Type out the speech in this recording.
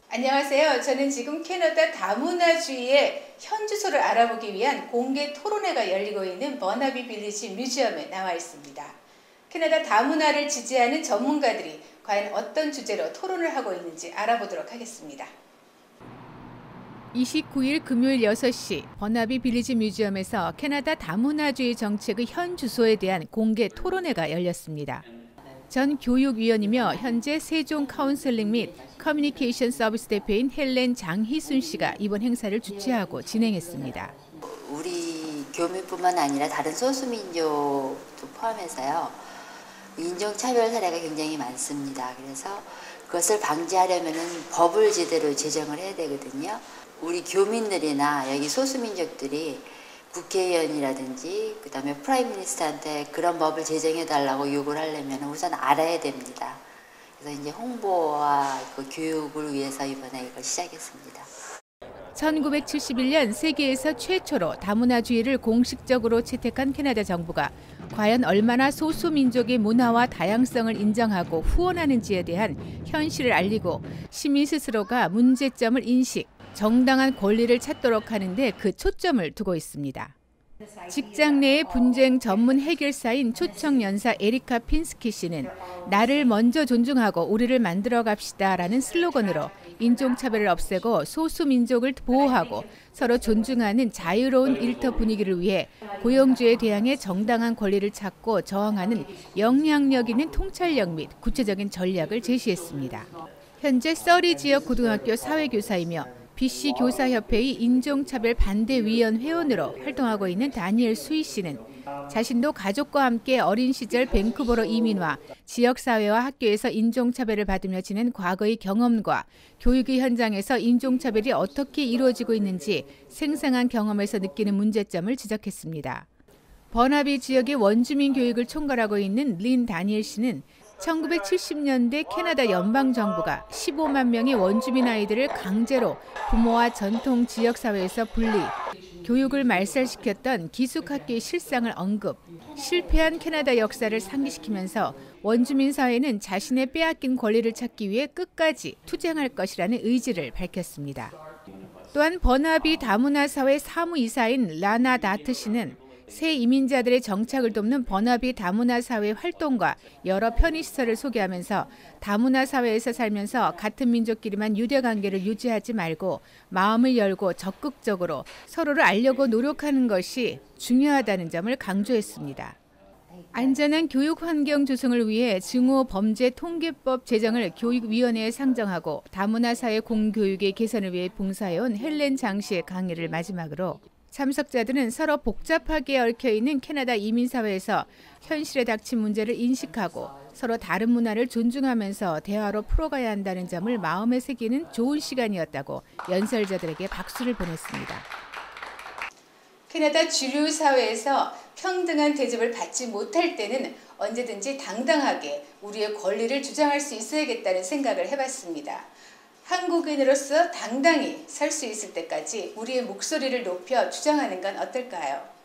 안녕하세요. 저는 지금 캐나다 다문화주의의 현 주소를 알아보기 위한 공개 토론회가 열리고 있는 버나비 빌리지 뮤지엄에 나와 있습니다. 캐나다 다문화를 지지하는 전문가들이 과연 어떤 주제로 토론을 하고 있는지 알아보도록 하겠습니다. 29일 금요일 6시 버나비 빌리지 뮤지엄에서 캐나다 다문화주의 정책의 현 주소에 대한 공개 토론회가 열렸습니다. 전 교육위원이며 현재 세종 카운슬링 및 커뮤니케이션 서비스 대표인 헬렌 장희순 씨가 이번 행사를 주최하고 진행했습니다. 우리 교민뿐만 아니라 다른 소수민족도 포함해서요. 인종차별 사례가 굉장히 많습니다. 그래서 그것을 방지하려면 법을 제대로 제정을 해야 되거든요. 우리 교민들이나 여기 소수민족들이 국회의원이라든지 그다음에 프라임 미니스터한테 그런 법을 제정해 달라고 요구를 하려면 우선 알아야 됩니다. 그래서 이제 홍보와 그 교육을 위해서 이번에 이걸 시작했습니다. 1971년 세계에서 최초로 다문화주의를 공식적으로 채택한 캐나다 정부가 과연 얼마나 소수민족의 문화와 다양성을 인정하고 후원하는지에 대한 현실을 알리고 시민 스스로가 문제점을 인식, 정당한 권리를 찾도록 하는데 그 초점을 두고 있습니다. 직장 내의 분쟁 전문 해결사인 초청연사 에리카 핀스키 씨는 나를 먼저 존중하고 우리를 만들어 갑시다라는 슬로건으로 인종차별을 없애고 소수민족을 보호하고 서로 존중하는 자유로운 일터 분위기를 위해 고용주에 대항해 정당한 권리를 찾고 저항하는 영향력 있는 통찰력 및 구체적인 전략을 제시했습니다. 현재 서리 지역 고등학교 사회교사이며 BC 교사협회의 인종차별 반대위원 회원으로 활동하고 있는 다니엘 수희 씨는 자신도 가족과 함께 어린 시절 밴쿠버로 이민와 지역사회와 학교에서 인종차별을 받으며 지낸 과거의 경험과 교육의 현장에서 인종차별이 어떻게 이루어지고 있는지 생생한 경험에서 느끼는 문제점을 지적했습니다. 버나비 지역의 원주민 교육을 총괄하고 있는 린 다니엘 씨는 1970년대 캐나다 연방정부가 15만 명의 원주민 아이들을 강제로 부모와 전통 지역사회에서 분리, 교육을 말살시켰던 기숙학교의 실상을 언급, 실패한 캐나다 역사를 상기시키면서 원주민 사회는 자신의 빼앗긴 권리를 찾기 위해 끝까지 투쟁할 것이라는 의지를 밝혔습니다. 또한 버나비 다문화 사회 사무이사인 라나 다트 씨는 새 이민자들의 정착을 돕는 버나비 다문화 사회 활동과 여러 편의시설을 소개하면서 다문화 사회에서 살면서 같은 민족끼리만 유대관계를 유지하지 말고 마음을 열고 적극적으로 서로를 알려고 노력하는 것이 중요하다는 점을 강조했습니다. 안전한 교육 환경 조성을 위해 증오 범죄 통계법 제정을 교육위원회에 상정하고 다문화 사회 공교육의 개선을 위해 봉사해온 헬렌 장 씨의 강의를 마지막으로 참석자들은 서로 복잡하게 얽혀있는 캐나다 이민사회에서 현실에 닥친 문제를 인식하고 서로 다른 문화를 존중하면서 대화로 풀어가야 한다는 점을 마음에 새기는 좋은 시간이었다고 연설자들에게 박수를 보냈습니다. 캐나다 주류 사회에서 평등한 대접을 받지 못할 때는 언제든지 당당하게 우리의 권리를 주장할 수 있어야겠다는 생각을 해봤습니다. 한국인으로서 당당히 설 수 있을 때까지 우리의 목소리를 높여 주장하는 건 어떨까요?